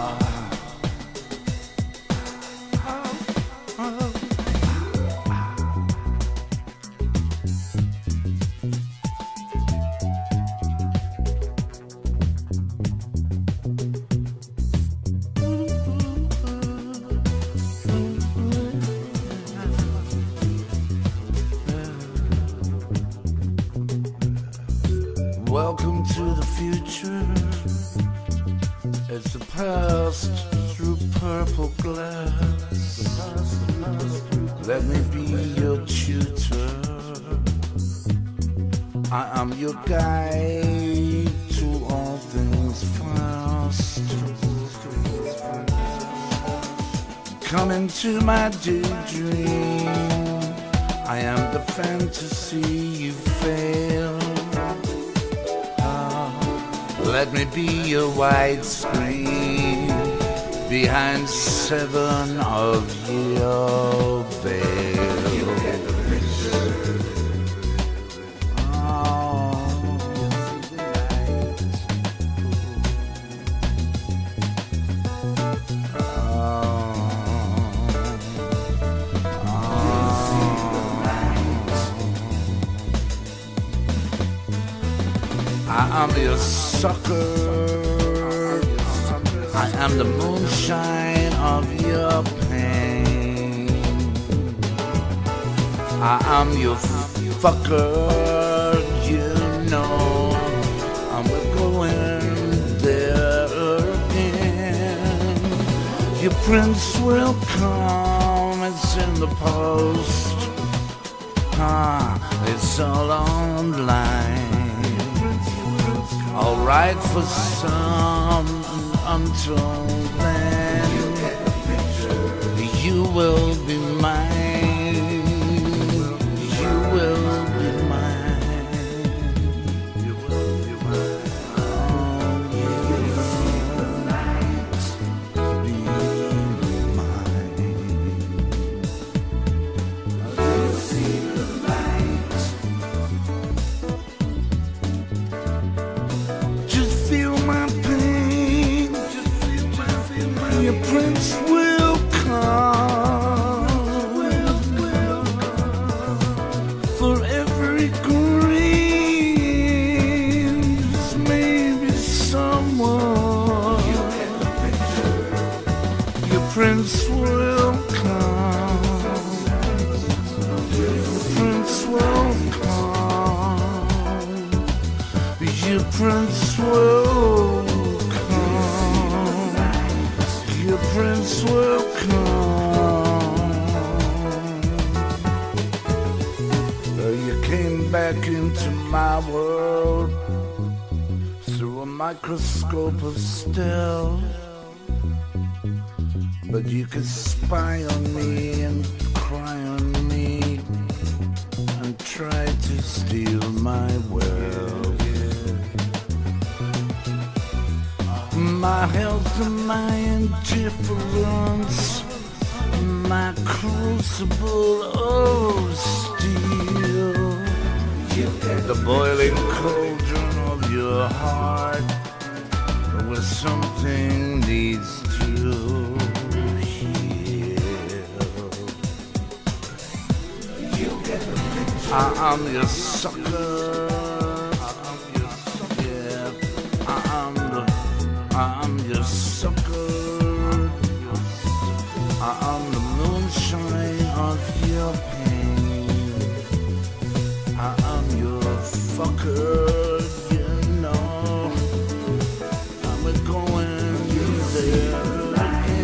Welcome to the future. It's the past through purple glass. Let me be your tutor. I am your guide to all things fast. Come into my daydream. I am the fantasy you fail. Let me be your white screen behind 7 of your veils. I am your sucker. I am the moonshine of your pain. I am your fucker, you know. And we're going there again. Your prince will come, it's in the post. It's all online. Alright for some, until then you will be mine. You will be mine. You will be mine. Oh, you see the night be mine. You see the light. Feel my pain. Your prince will come. For every green, there's maybe someone. Your prince will come. Your prince will come. Your prince will come. Your prince will come. You came back into my world through a microscope of stealth, but you could spy on me and cry on me and try to steal my world. My health and my indifference, my crucible of steel, the boiling cauldron of your heart, where something needs to heal. I am your sucker. I'm your sucker. I'm the moonshine of your pain. I am your fucker, you know. I'm going there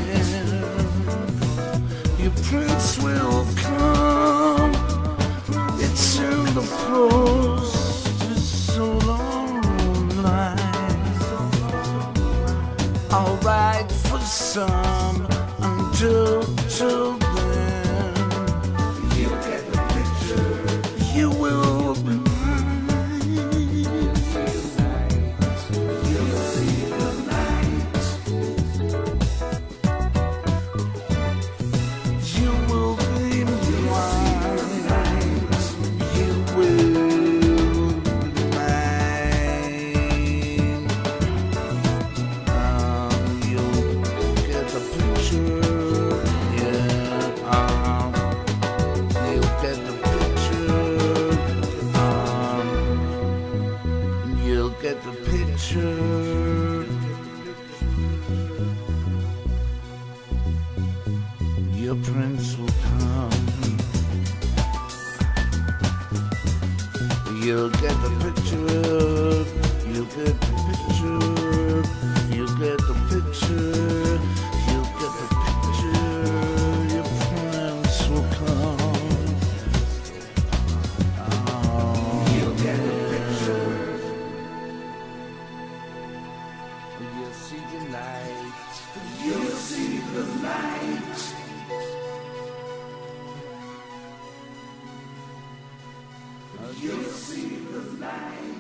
again. Your prince will come. It's in the post. It's so long line. Alright for some, until till then. You get the picture. You will be mine. You'll see the light. You will be mine. You will be mine. the picture. Yeah, you'll get the picture. You'll get the picture. Your prince will come. You'll get the picture. You get the picture. You get the picture. You get the picture. Your prince will come. You'll get the picture. You'll see the light. You'll see the light. You'll see the light.